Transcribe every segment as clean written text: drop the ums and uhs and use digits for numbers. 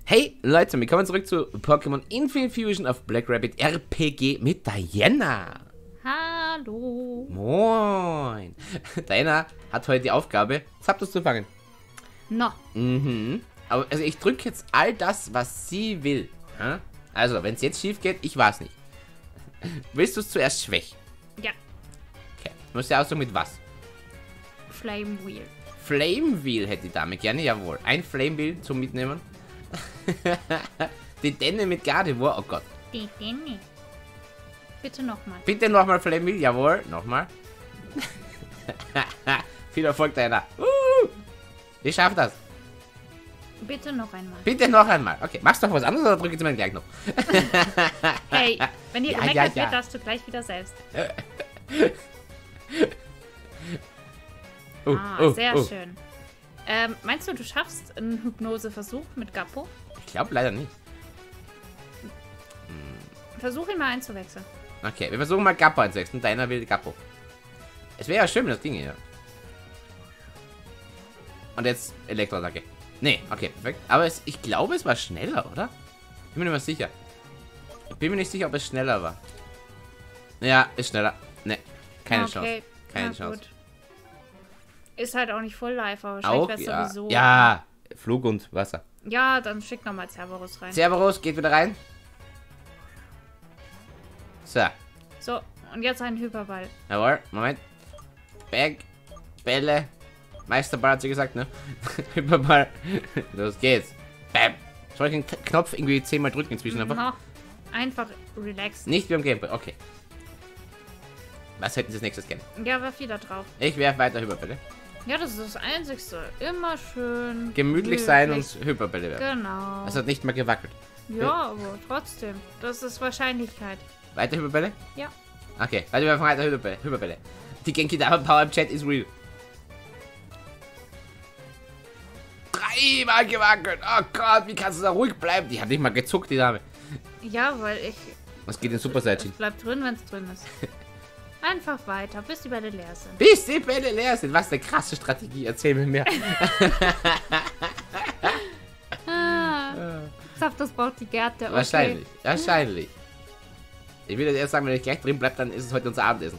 Hey Leute, willkommen zurück zu Pokémon Infinite Fusion auf Black Rabbit RPG mit Diana. Hallo. Moin. Diana hat heute die Aufgabe, Zapdos zu fangen. No. Aber also ich drücke jetzt all das, was sie will. Ja? Also, wenn es jetzt schief geht, ich weiß nicht. Willst du es zuerst schwächen? Ja. Okay. Du musst ja aussuchen mit was. Flame Wheel. Flame Wheel hätte die Dame gerne, jawohl. Ein Flame Wheel zum Mitnehmen. Die Denne mit Gardevoir, oh Gott. Die Denne. Bitte nochmal. Bitte nochmal Flame Wheel, jawohl. Nochmal. Viel Erfolg, Diana. Ich schaff das. Bitte noch einmal. Bitte noch einmal. Okay, machst du noch was anderes oder drücke ich jetzt mal gleich noch? Hey, wenn dir Ja, gemeckert ja. wird, darfst du gleich wieder selbst. Sehr schön. Meinst du, du schaffst einen Hypnoseversuch mit Gappo? Ich glaube leider nicht. Versuch ihn mal einzuwechseln. Okay, wir versuchen mal Gappo einzuwechseln. Deiner will Gappo. Es wäre ja schön, wenn das Ding hier. Und jetzt Elektroattacke. Nee, okay, perfekt. Aber ich glaube, es war schneller, oder? Bin mir nicht mehr sicher. Ich bin mir nicht sicher, ob es schneller war. Ja, ist schneller. Nee, keine Chance. Keine Chance. Gut. Ist halt auch nicht voll live, aber wahrscheinlich Auch, wär's ja. sowieso. Ja, Flug und Wasser. Ja, dann schick nochmal Cerberus rein. Cerberus geht wieder rein. So, So, und jetzt ein Hyperball. jawohl, Moment. Bag, Bälle. Meisterball hat sie gesagt, ne? Hyperball. Los geht's. Bam. Soll ich den Knopf irgendwie 10-mal drücken inzwischen einfach? Noch einfach relaxen. Nicht wie am Gameplay, okay. Was hätten sie als nächstes gerne? Ja, werf wieder drauf. Ich werfe weiter Hyperbälle. Ja, das ist das Einzigste. Immer schön Gemütlich sein und Hyperbälle werfen. Genau. Es hat nicht mal gewackelt. Ja, aber trotzdem. Das ist Wahrscheinlichkeit. Weiter Hyperbälle? Ja. Okay, weiter werfen weiter Hyperbälle. Die Genki Dama Power im Chat ist real. 3-mal gewackelt. Oh Gott, wie kannst du da ruhig bleiben? Die hat nicht mal gezuckt, die Dame. Ja, weil ich... Was geht in Super Saiyan? Es bleibt drin, wenn es drin ist. Einfach weiter, bis die Bälle leer sind. Bis die Bälle leer sind. Was eine krasse Strategie. Erzähl mir mehr. Zapdos braucht die Gärte. Okay. Wahrscheinlich. Wahrscheinlich. Ich will jetzt erst sagen, wenn ich gleich drin bleibe, dann ist es heute unser Abendessen.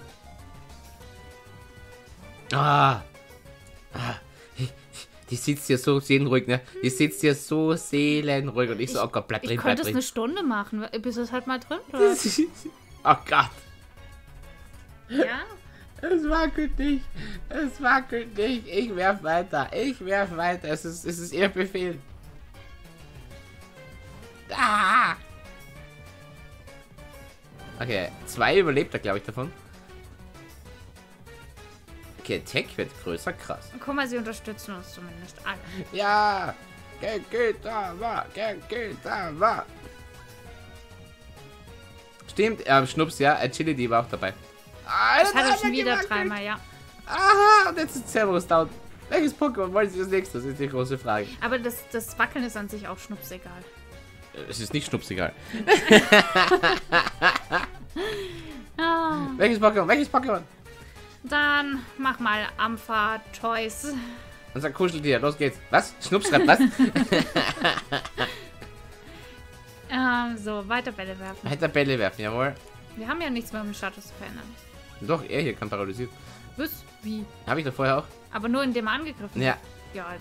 Die sitzt hier so seelenruhig, ne? Die sitzt hier so seelenruhig und ich so, oh Gott, bleib drin, Ich bleib könnte es drin. eine Stunde machen, bis es halt mal drin bleibt. Oh Gott. Ja? Es wackelt nicht. Es wackelt nicht. Ich werf weiter. Ich werf weiter. Es ist ihr Befehl. Ah! Okay, 2 überlebt er, glaube ich, davon. Okay, Tech wird größer, krass. Guck mal, sie unterstützen uns zumindest alle. Ja! Genki-Dama! Genki-Dama! Stimmt, Schnups, ja, Agility war auch dabei. Das hat er schon wieder dreimal, ja. Aha, und jetzt ist Cerberus down. Welches Pokémon wollen Sie als nächstes? Das ist die große Frage. Aber das Wackeln ist an sich auch schnupsegal. Es ist nicht schnupsegal. Ah, Welches Pokémon? Welches Pokémon? dann mach mal Ampha Choice. Unser Kuscheltier, los geht's. Was? Schnups schreibt was? So, weiter Bälle werfen. Weiter Bälle werfen, jawohl. Wir haben ja nichts mehr, um den Status zu verändern. Doch, er hier kann paralysiert. Was? Wie? Habe ich doch vorher auch. Aber nur indem er angegriffen Ja. wird. Ja, also.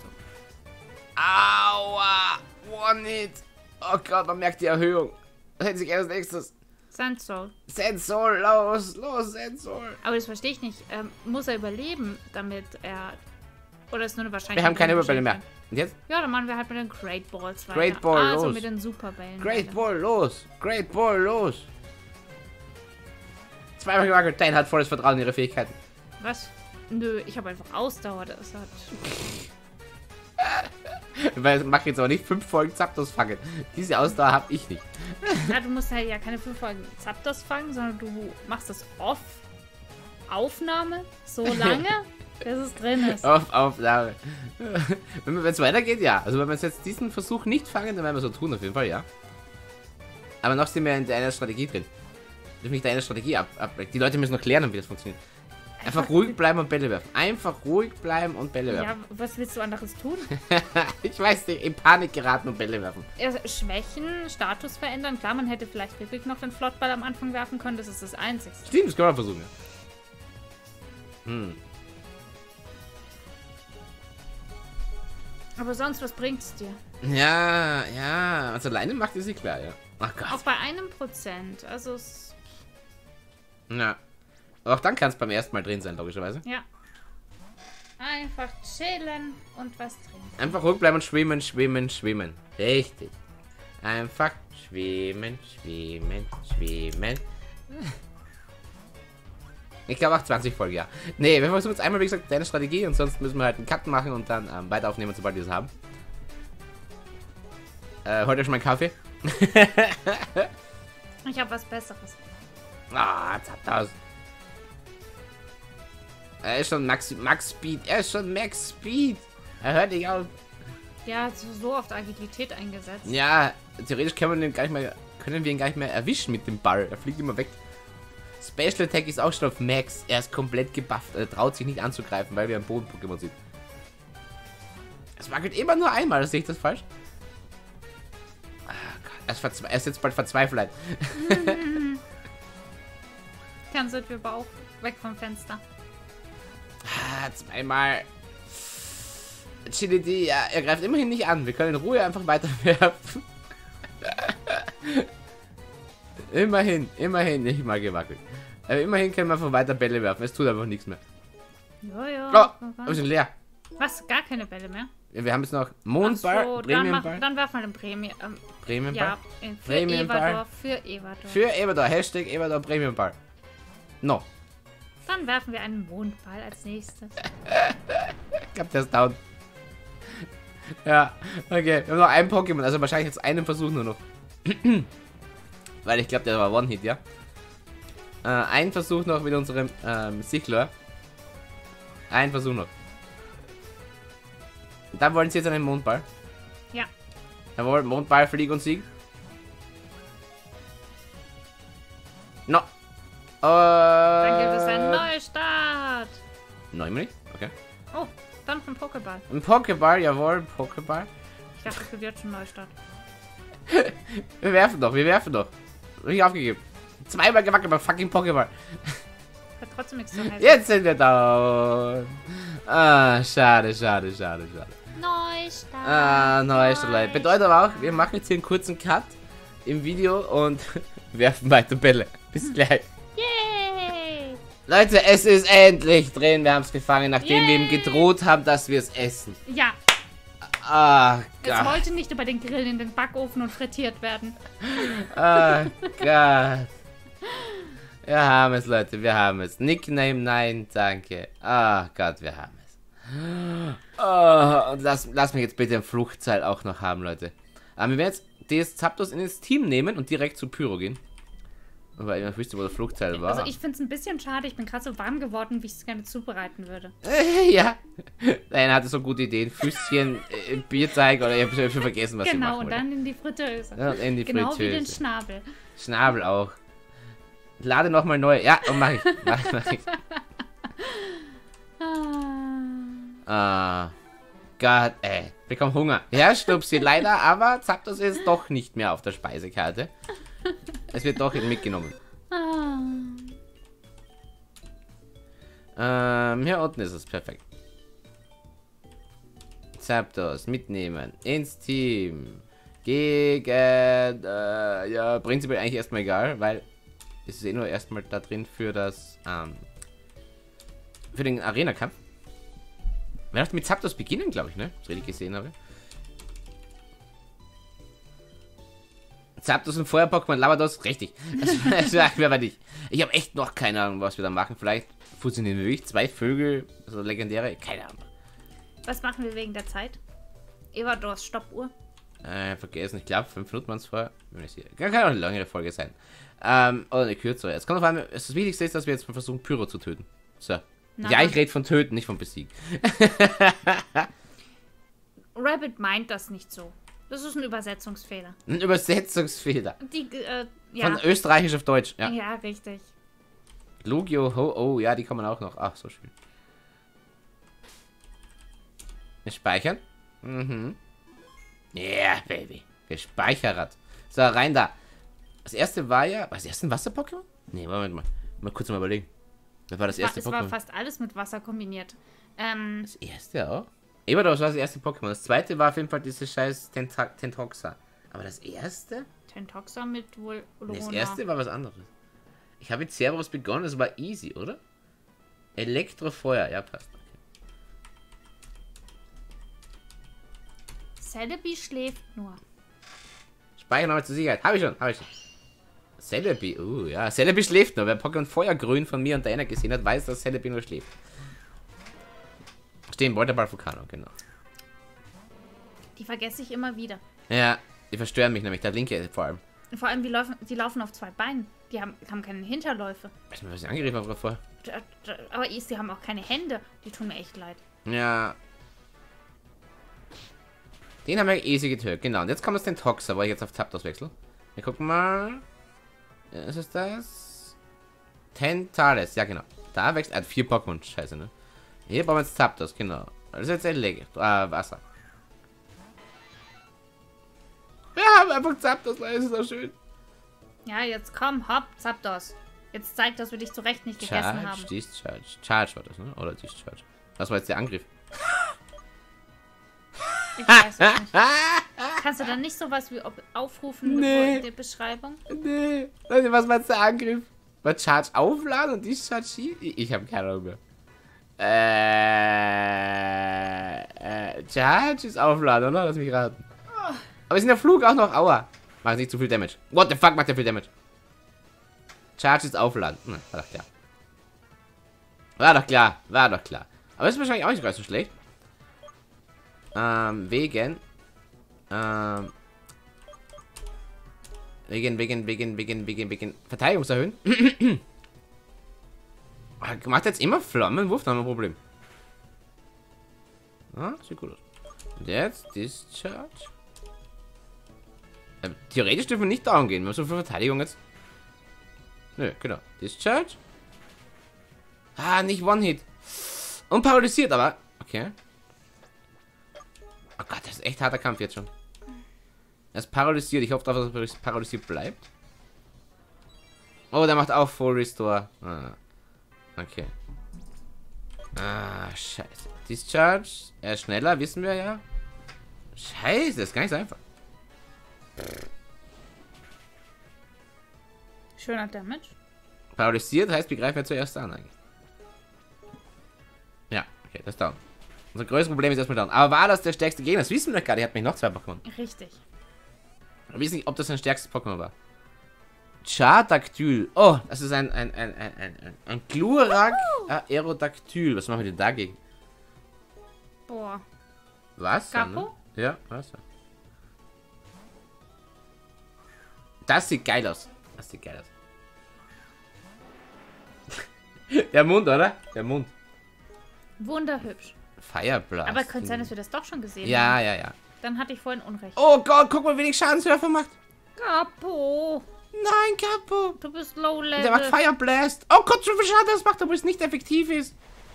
Aua! One-Hit! Oh Gott, man merkt die Erhöhung. Was hätte sich erst als nächstes? Sensor. Sensor, los, Sensor. Aber das verstehe ich nicht. Muss er überleben, damit er... Oder ist nur eine Wahrscheinlichkeit? Wir haben keine Überbälle mehr. Und jetzt? Ja, dann machen wir halt mit den Great Balls weiter. Great Ball, also los. mit den Superbällen. Great weiter. Ball, los! Great Ball, los! 2-mal gewackelt, Dein hat volles Vertrauen in ihre Fähigkeiten. Was? Nö, ich habe einfach Ausdauer. Das hat... Weil mach jetzt aber nicht 5 Folgen Zapdos fangen. Diese Ausdauer habe ich nicht. Ja, du musst halt ja keine 5 Folgen Zapdos fangen, sondern du machst das Aufnahme so lange, bis es drin ist. Auf Aufnahme. Wenn es weitergeht, ja. Also wenn wir jetzt diesen Versuch nicht fangen, dann werden wir so tun, auf jeden Fall, ja. Aber noch sind wir in deiner Strategie drin. Wir dürfen nicht deine Strategie ab. Die Leute müssen noch lernen, wie das funktioniert. Einfach ruhig bleiben und Bälle werfen. Einfach ruhig bleiben und Bälle werfen. Ja, was willst du anderes tun? Ich weiß nicht, in Panik geraten und Bälle werfen. Schwächen, Status verändern. Klar, man hätte vielleicht wirklich noch den Flottball am Anfang werfen können. Das ist das Einzige. Stimmt, das können wir versuchen. Ja. Aber sonst, was bringt's dir? Ja, ja. Also alleine macht es nicht klar, ja. Ach Gott. Auch bei 1%. Also es... Ja. Aber auch dann kann es beim ersten Mal drin sein, logischerweise. Ja. Einfach chillen und was trinken. Einfach ruhig bleiben und schwimmen, schwimmen, schwimmen. Richtig. Einfach schwimmen, schwimmen, schwimmen. Ich glaube auch 20 Folgen, ja. Nee, wir versuchen jetzt einmal, wie gesagt, deine Strategie und sonst müssen wir halt einen Cut machen und dann weiter aufnehmen, sobald wir es haben. Holt euch schon mal einen Kaffee. Ich habe was Besseres. Ah, jetzt habt ihr das. Er ist schon Max Speed. Er ist schon Max Speed. Er hört nicht auf. Der hat so oft Agilität eingesetzt. Ja, theoretisch können wir ihn gar nicht mehr erwischen mit dem Ball. Er fliegt immer weg. Special Attack ist auch schon auf Max. Er ist komplett gebufft. Er traut sich nicht anzugreifen, weil wir ein Boden-Pokémon sind. Es wackelt immer nur einmal. Sehe ich das falsch? Ah, Gott. Er ist jetzt bald verzweifelt. Dann sind wir aber auch weg vom Fenster. Ah, zweimal. Chili, ja, er greift immerhin nicht an. Wir können in Ruhe einfach weiterwerfen. immerhin nicht mal gewackelt. Aber immerhin können wir einfach weiter Bälle werfen. Es tut einfach nichts mehr. Ja. Oh, wir sind leer. Was? Gar keine Bälle mehr? Ja, wir haben jetzt noch Mondball, so, Premiumball. dann werfen wir den Premiumball? Ja, für Premiumball. Evador. Für Evador. Hashtag Evador Premiumball. No. Dann werfen wir einen Mondball als nächstes. Ich glaube, der ist down. Ja, okay. Wir haben noch einen Pokémon, also wahrscheinlich jetzt einen Versuch nur noch. Weil ich glaube, der war One-Hit, ja. Ein Versuch noch mit unserem Sichlor. Ein Versuch noch. Und dann wollen sie jetzt einen Mondball. Ja. Jawohl, Mondball, Flieg und Sieg. No. Dann gibt es einen Neustart. Neunmal nicht? Okay. Oh, dann ein Pokéball. Ein Pokéball, jawohl, Pokéball. Ich dachte, es wird schon Neustart. Wir werfen doch. Richtig aufgegeben. Zweimal gewackelt beim fucking Pokéball. Hat trotzdem nichts zu helfen. Jetzt sind wir down. Ah, schade. Neustart. Ah, Neustart. Bedeutet aber auch, wir machen jetzt hier einen kurzen Cut im Video und werfen weiter Bälle. Bis gleich. Yay! Leute, es ist endlich drin. Wir haben es gefangen, nachdem wir ihm gedroht haben, dass wir es essen. Ja. Ah, Es Gott. wollte nicht über den Grill in den Backofen und frittiert werden. Ah, Gott. Wir haben es, Leute. Wir haben es. Nickname, nein, danke. Ah, Gott, wir haben es. Oh, und lass mich jetzt bitte ein Fluchtseil auch noch haben, Leute. Aber wir werden jetzt DS Zapdos in das Team nehmen und direkt zu Pyro gehen. Weil ich wüsste, wo der Fluchtseil war. Also ich finde es ein bisschen schade. Ich bin gerade so warm geworden, wie ich es gerne zubereiten würde. Ja. Nein, er hatte so gute Ideen. Füßchen, Bierteig oder ich habe schon vergessen, was sie machen Genau, und wollte. dann in die Fritteuse. Ja, und in die Genau wie den Fritteuse. Schnabel. Schnabel auch. Lade nochmal neu. Ja, und mach ich. Mach ich. Ah. Gott, ey. Ich bekomme Hunger. Ja, Stupsi, leider, aber Zapdos ist doch nicht mehr auf der Speisekarte. Es wird doch mitgenommen. Hier unten ist es. Perfekt. Zapdos mitnehmen. Ins Team. Gegen, ja, prinzipiell eigentlich erstmal egal, weil es ist eh nur erstmal da drin für das, für den Arena-Kampf. Wir haben mit Zapdos beginnen, glaube ich, ne? Was ich richtig gesehen habe. Zapdos und Feuer-Pokémon, Lavados, richtig. Das sagen wir aber nicht. Ich habe echt noch keine Ahnung, was wir da machen. Vielleicht fusionieren wir wirklich 2 Vögel, so legendäre, keine Ahnung. Was machen wir wegen der Zeit? Evadors Stoppuhr. Vergessen, ich glaube 5 Minuten waren es vorher. Kann auch eine längere Folge sein. Oder eine kürzere. Es kommt auf an, das Wichtigste ist, dass wir jetzt mal versuchen, Pyro zu töten. So. Na, Ja, ich rede von töten, nicht von besiegen. Rabbit meint das nicht so. Das ist ein Übersetzungsfehler. Ein Übersetzungsfehler. Ja. Von Österreichisch auf Deutsch. Ja. Ja, richtig. Lugio, Ho, oh, ja, die kommen auch noch. Ach, so schön. Wir speichern. Mhm. Yeah, Baby. Gespeichert. So, rein da. Das erste war ja... Was, das erste ein Wasser-Pokémon? Nee, Moment mal. Mal kurz mal überlegen. Das war das erste Es Pokémon. war fast alles mit Wasser kombiniert. Das erste auch? Eben, das war das erste Pokémon. Das zweite war auf jeden Fall dieses scheiß Tentoxa. Aber das erste? Tentoxa mit wohl Nee, das erste war was anderes. Ich habe mit Cerberus begonnen, das war easy, oder? Elektrofeuer, ja, passt. Celebi schläft nur. Speichern nochmal zur Sicherheit. Habe ich schon. Celebi, ja. Celebi schläft nur. Wer Pokémon Feuergrün von mir und Diana gesehen hat, weiß, dass Celebi nur schläft. Stehen Beuterball Vulcano, genau. Die vergesse ich immer wieder. Ja, die verstören mich nämlich, der linke vor allem. Vor allem, die laufen auf zwei Beinen. Die haben keine Hinterläufe. Weißt du, was ich angegriffen habe vorher? Aber sie haben auch keine Hände. Die tun mir echt leid. Ja. Den haben wir easy getötet, genau. Und jetzt kommt es den Toxer, wo ich jetzt auf Zapdos wechsle. Wir gucken mal. Ist es das? Tentales, ja genau. Da wächst er hat 4 Pokémon, scheiße, ne? Hier brauchen wir jetzt Zapdos, genau. Das ist jetzt Wasser. Wir haben einfach Zapdos, weil es ist so schön. Ja, jetzt komm, hopp, Zapdos. Jetzt zeig, dass wir dich zu Recht nicht gegessen haben. Discharge. Charge war das, ne? Oder Discharge. Das war jetzt der Angriff. Ich weiß es nicht. Kannst du dann nicht sowas wie aufrufen in der Beschreibung? Nee. Was war jetzt der Angriff? War Charge aufladen und Discharge schießen? Ich habe keine Ahnung mehr. Charge ist aufladen, oder? Lass mich raten. Aber ist in der Flug auch noch. Aua. Macht nicht zu viel Damage. What the fuck macht der viel Damage? Charge ist aufladen. War doch klar. War doch klar. Aber ist wahrscheinlich auch nicht ganz so schlecht. Wegen Verteidigungs erhöhen. Macht jetzt immer Flammenwurf, dann haben wir ein Problem. Ah, sieht gut aus. Und jetzt Discharge. Theoretisch dürfen wir nicht down gehen. Wir haben so viel Verteidigung jetzt. Nö, genau. Discharge. Ah, nicht One-Hit. Und paralysiert, aber. Okay. Oh Gott, das ist echt harter Kampf jetzt schon. Er ist paralysiert. Ich hoffe, dass er paralysiert bleibt. Oh, der macht auch Full Restore. Ah. Okay. Ah, scheiße. Discharge. Er ist schneller, wissen wir ja. Scheiße, das ist gar nicht so einfach. Schöner Damage. Paralysiert heißt, wir greifen ja zuerst an eigentlich. Ja, okay, das ist down. Unser größtes Problem ist erstmal down. Aber war das der stärkste Gegner? Das wissen wir doch gerade. Er hat mich noch 2 Pokémon. Richtig. Wir wissen nicht, ob das sein stärkstes Pokémon war. Chartactyl. Oh, das ist ein Glurak Aerodactyl. Was machen wir denn dagegen? Boah. Wasser, Capo? Ne? Ja, Wasser. Das sieht geil aus. Der Mund, oder? Der Mund. Wunderhübsch. Fireblast. Aber könnte sein, dass wir das doch schon gesehen Ja, haben. ja. Dann hatte ich vorhin Unrecht. Oh Gott, guck mal, wie wenig Schadenswerfer macht. Capo. Nein, Capo. Du bist low level. Der macht Fireblast. Oh Gott, so viel Schaden das macht, obwohl es nicht effektiv ist.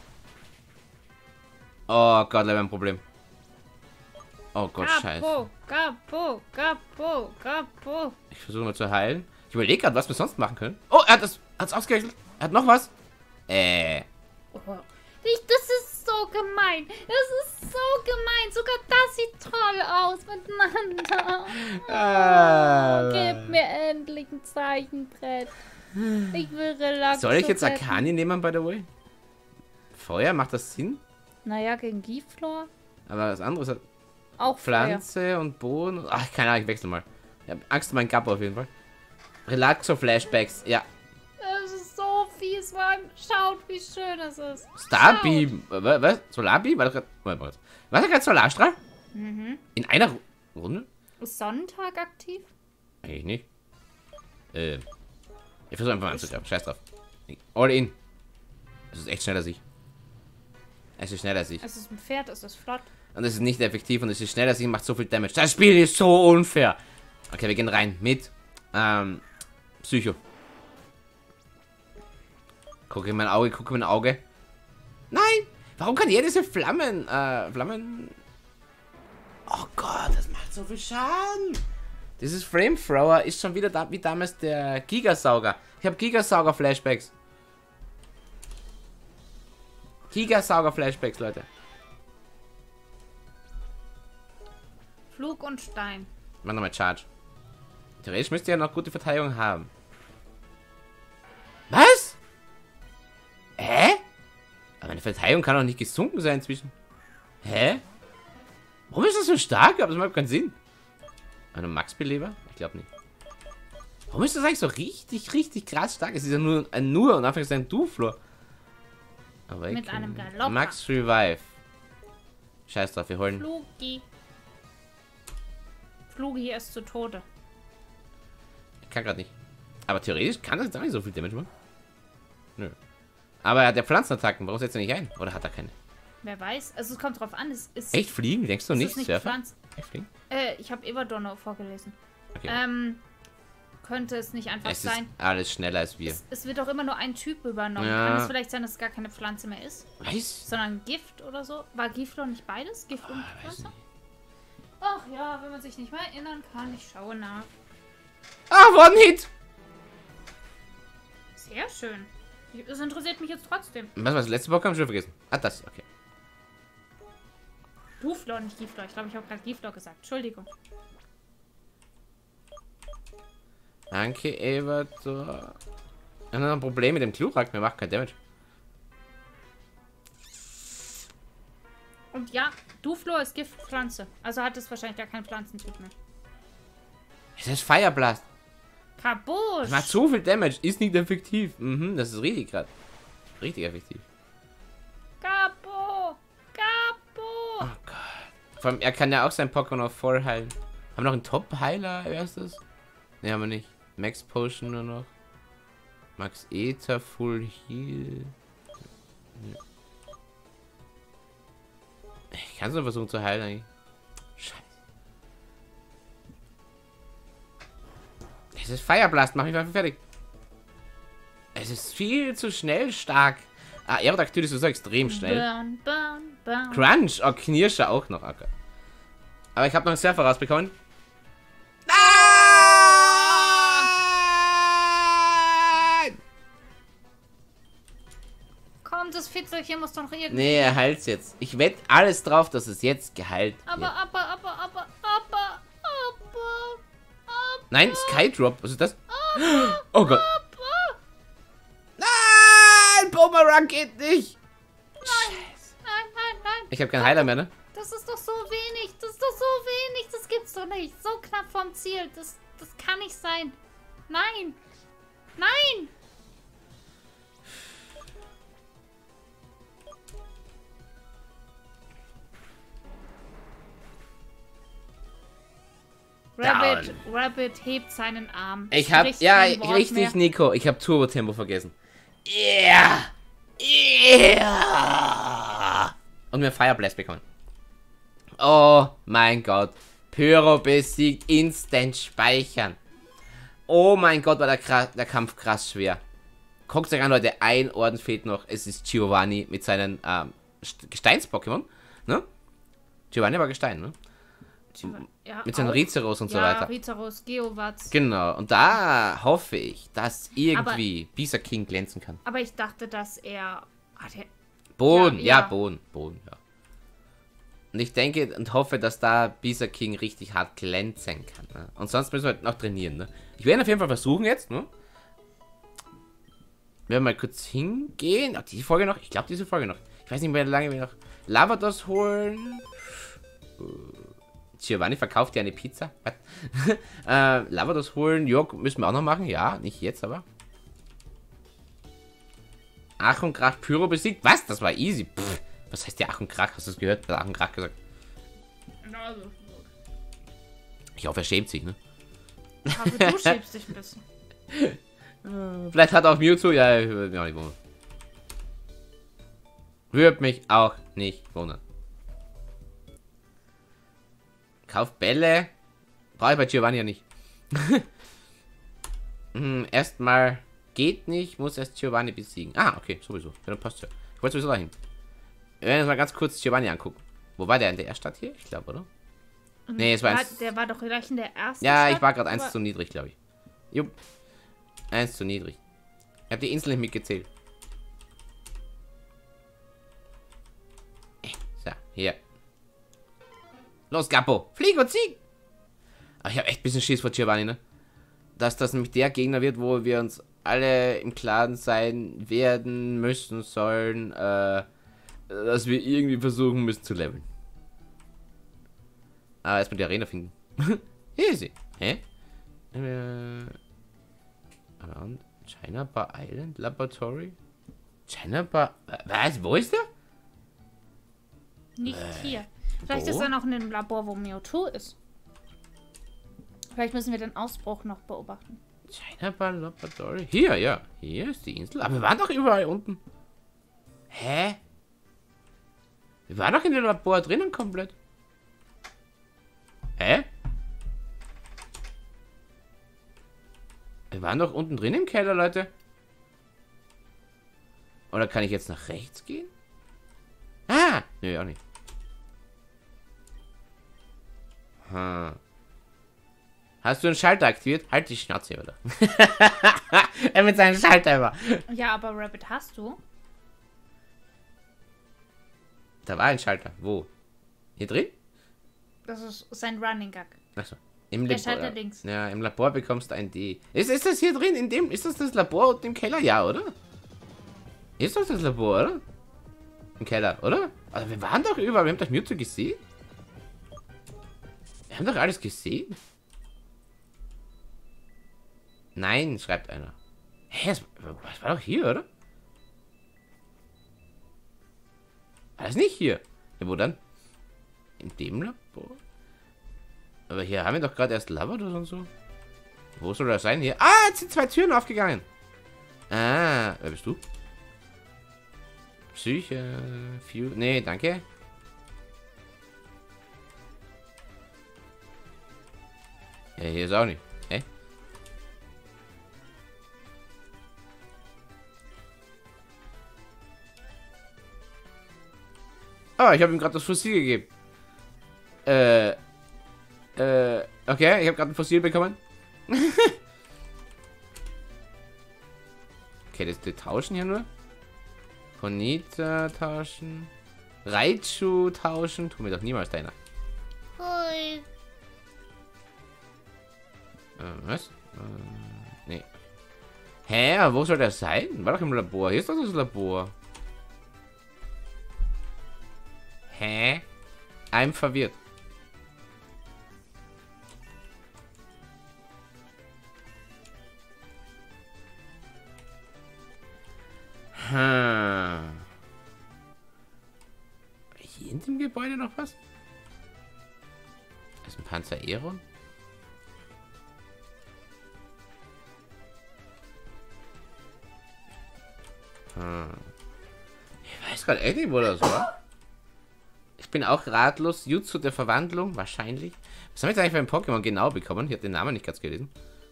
Oh Gott, wir haben ein Problem. Oh Gott, scheiße. Capo. Ich versuche mal zu heilen. Ich überlege gerade, was wir sonst machen können. Oh, er hat es ausgerechnet. Er hat noch was. Oh. Das ist so gemein. Sogar das sieht toll aus miteinander. Gib mir endlich ein Zeichenbrett. Ich will Relax. Soll ich jetzt Arcani nehmen, by the way? Feuer, macht das Sinn? Naja, gegen Giflor. Aber das andere ist halt Auch Pflanze Feuer. und Boden. Ach, keine Ahnung, ich wechsle mal. Ich habe Angst um meinen Kappa auf jeden Fall. Relaxo-Flashbacks, ja. Das ist so fies, Mann. Schaut, wie schön es ist. Starbeam. Was? Solarbeam? War das gerade Solarstrahl? Mhm. In einer Runde? Ist Sonnentag aktiv? Eigentlich nicht. Ich versuche einfach mal anzugreifen. Scheiß drauf. All in. Es ist echt schneller als ich. Es ist schneller als ich. Es ist ein Pferd, es ist flott. Und es ist nicht effektiv und es ist schneller als ich, macht so viel Damage. Das Spiel ist so unfair. Okay, wir gehen rein mit Psycho. Guck in mein Auge, guck in mein Auge. Nein! Warum kann jeder diese Flammen, Flammen... Oh Gott, das macht so viel Schaden. Dieses Flamethrower ist schon wieder da, wie damals der Gigasauger. Ich habe Gigasauger-Flashbacks. Gigasauger-Flashbacks, Leute. Flug und Stein. Mach nochmal Charge. Theoretisch müsst ihr ja noch gute Verteidigung haben. Was? Aber meine Verteidigung kann doch nicht gesunken sein inzwischen. Warum ist das so stark? Aber das macht keinen Sinn. Eine Max-Beleber? Ich glaube nicht. Warum ist das eigentlich so richtig krass stark? Es ist ja nur ein und Anfang ist ein Duflor. Aber mit einem Galopp. Max Revive. Scheiß drauf, wir holen. Flugi ist zu Tode. Ich kann gerade nicht. Aber theoretisch kann das jetzt auch nicht so viel Damage machen. Nö. Aber er hat ja Pflanzenattacken. Warum setzt er nicht ein? Oder hat er keine? Wer weiß. Also es kommt drauf an. Es ist Echt fliegen? Denkst du nicht? Surfer? Echt fliegen? Ich habe Everdonner vorgelesen. Okay. Könnte es nicht einfach sein. Ist alles schneller als wir. Es wird auch immer nur ein Typ übernommen. Ja. Kann es vielleicht sein, dass es gar keine Pflanze mehr ist? Was? Sondern Gift oder so? War Gift doch nicht beides? Gift und Pflanze? Ach ja, wenn man sich nicht mehr erinnern kann, ich schaue nach. Ah, One-Hit! Sehr schön. Das interessiert mich jetzt trotzdem. Was war das letzte Pokémon schon vergessen? Ah, das, okay. Duflor, nicht Giflor. Ich glaube, ich habe gerade Giflor gesagt. Entschuldigung. Danke, Everdor. Ich habe noch ein Problem mit dem Glurak. Mir macht kein Damage. Und ja, Duflor ist Giftpflanze. Also hat es wahrscheinlich gar keinen Pflanzentyp mehr. Es ist Fire Blast. Kabusch! Das macht so viel Damage. Ist nicht effektiv. Mhm, das ist richtig gerade. Richtig effektiv. Kapo! Kapo! Oh Gott. Vor allem, er kann ja auch sein Pokémon auf voll heilen. Haben wir noch einen Top-Heiler erstes? Ne, haben wir nicht. Max Potion nur noch. Max Ether, Full Heal. Ich kann es nur versuchen zu heilen eigentlich. Scheiße. Es ist Fire Blast, mach mich einfach fertig. Es ist viel zu schnell stark. Ah, Aerodactyl ist so extrem schnell. Burn, burn, burn. Crunch, oh, Knirscher auch noch. Okay. Aber ich habe noch einen Surfer rausbekommen. Nein! Komm, das Fitzelchen muss doch noch irgendwie... Nee, er heilt's jetzt. Ich wette alles drauf, dass es jetzt geheilt wird. Aber. Nein, Skydrop. Was ist das? Oh Gott. Nein! Boomerang geht nicht. Scheiße. Nein. Ich habe keinen Heiler mehr, ne? Das ist doch so wenig. Das gibt's doch nicht. So knapp vom Ziel. Das kann nicht sein. Nein. Rabbit hebt seinen Arm. Ich hab, Spricht ja, kein Wort richtig, mehr. Nico. Ich habe Turbo-Tempo vergessen. Und mir Fire Blast bekommen. Oh mein Gott. Pyro besiegt, instant speichern. Oh mein Gott, war der Kampf krass schwer. Guckt euch an, Leute. Ein Orden fehlt noch. Es ist Giovanni mit seinen Gesteins-Pokémon. Ne? Giovanni war Gestein, ne? Ja, mit seinen auch. Rizeros und so Ja, weiter. Rizeros, Geowatz. Genau. Und da hoffe ich, dass irgendwie Bisa King glänzen kann. Aber ich dachte, dass er... Boden, Ja. Boden, ja. Und ich denke und hoffe, dass da Bisa King richtig hart glänzen kann. Ne? Und sonst müssen wir halt noch trainieren. Ne? Ich werde auf jeden Fall versuchen jetzt. Ne? Wir werden mal kurz hingehen. Ach, diese Folge noch? Ich glaube, diese Folge noch. Ich weiß nicht mehr, wie lange wir noch Lavados holen. Giovanni verkauft ja eine Pizza. Lavados holen. Jörg müssen wir auch noch machen. Ja, nicht jetzt, aber. Ach und Krach Pyro besiegt. Was? Das war easy. Pff. Was heißt der Ach und Krach? Hast du es gehört? Der Ach und Krach gesagt. Ich hoffe, er schämt sich, ne? Aber du schämst dich ein bisschen. Vielleicht hat auch Mewtwo. Ja, würde mich auch nicht wundern. Würde mich auch nicht wundern. Kauf Bälle. Brauche ich bei Giovanni ja nicht. Erstmal Geht nicht, muss erst Giovanni besiegen. Ah, okay, sowieso. Ja, dann passt ja. Ich wollte sowieso dahin. Wir werden uns mal ganz kurz Giovanni angucken. Wo war der in der Erststadt hier? Ich glaube, oder? Nee, es war der war doch gleich in der ersten ja, Stadt, ich war gerade 1 zu niedrig, glaube ich. Jupp. 1 zu niedrig. Ich habe die Insel nicht mitgezählt. So, hier. Los, Gappo. Flieg und sieg. Aber ich habe echt ein bisschen Schiss vor Giovanni, ne? Dass das nämlich der Gegner wird, wo wir uns alle im Klaren sein werden, müssen, sollen, dass wir irgendwie versuchen müssen zu leveln. Aber erstmal die Arena finden. Hier ist sie. Hä? Around China Bar Island Laboratory? China Bar... Was? Wo ist der? Nicht hier. Vielleicht wo? ist er noch in dem Labor, wo Mewtwo ist. Vielleicht müssen wir den Ausbruch noch beobachten. China Bar Laboratory? Hier, ja. Hier ist die Insel. Aber wir waren doch überall unten. Hä? Wir waren doch in dem Labor drinnen komplett. Hä? Wir waren doch unten drin im Keller, Leute. Oder kann ich jetzt nach rechts gehen? Ah! Nö, auch nicht. Hm. Hast du einen Schalter aktiviert? Halt die Schnauze, oder? Er mit seinem Schalter immer. Ja, aber Rabbit hast du? Da war ein Schalter. Wo? Hier drin? Das ist sein Running Gag. Achso. Im Der Labor. Schalter links. Ja, im Labor bekommst du ein D. Ist das hier drin? In dem? Ist das Labor unten im Keller? Ja, oder? Ist das Labor, oder? Im Keller, oder? Also wir waren doch überall. Wir haben doch Mewtwo gesehen. Wir haben doch alles gesehen. Nein, schreibt einer. Hä, das war doch hier, oder? War das nicht hier? Ja, wo dann? In dem Labor? Aber hier haben wir doch gerade erst Lava oder so. Wo soll das sein? Hier. Ah, jetzt sind 2 Türen aufgegangen. Ah, wer bist du? Psyche. Nee, danke. Ja, hier ist auch nicht. Hä? Ah, ich habe ihm gerade das Fossil gegeben. Okay, ich habe gerade ein Fossil bekommen. Okay, das die tauschen hier nur. Ponita tauschen. Raichu tauschen. Tu mir doch niemals deiner. Hui. Was? Nee. Hä? Wo soll der sein? War doch im Labor. Hier ist doch das Labor. Hä? I'm verwirrt. Hier in dem Gebäude noch was? Das ist ein Panzer Aeron. Ich weiß gerade echt nicht, wo das war. Ich bin auch ratlos. Jutsu der Verwandlung, wahrscheinlich. Was haben wir jetzt eigentlich für ein Pokémon genau bekommen? Ich habe den Namen nicht ganz gelesen.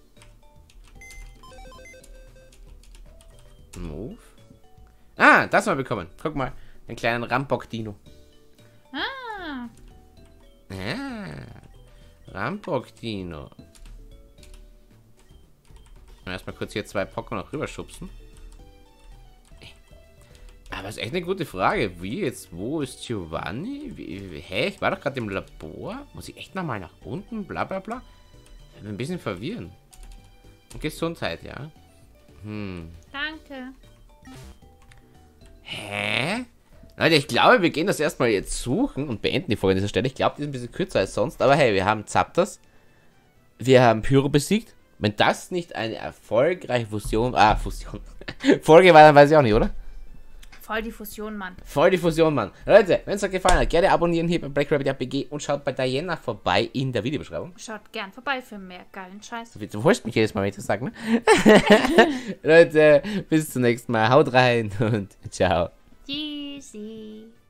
Move. Ah, das haben wir bekommen. Guck mal, den kleinen Rampok-Dino. Ah. Rampok-Dino. Erstmal kurz hier 2 Pokémon noch rüberschubsen. Aber das ist echt eine gute Frage. Wie jetzt? Wo ist Giovanni? Hä? Ich war doch gerade im Labor. Muss ich echt nochmal nach unten? Bla bla bla. Das wird ein bisschen verwirren. Und Gesundheit, ja. Danke. Hä? Leute, ich glaube, wir gehen das erstmal jetzt suchen und beenden die Folge an dieser Stelle. Ich glaube, die ist ein bisschen kürzer als sonst. Aber hey, wir haben Zapdos. Wir haben Pyro besiegt. Wenn das nicht eine erfolgreiche Fusion... Folge war, dann weiß ich auch nicht, oder? Voll die Fusion, Mann. Voll die Fusion, Mann. Leute, wenn es euch gefallen hat, gerne abonnieren hier bei Black Rabbit RPG und schaut bei Diana vorbei in der Videobeschreibung. Schaut gern vorbei für mehr geilen Scheiß. Du holst mich jedes Mal, wenn ich das sage, ne? Leute, bis zum nächsten Mal. Haut rein und ciao. Tschüssi.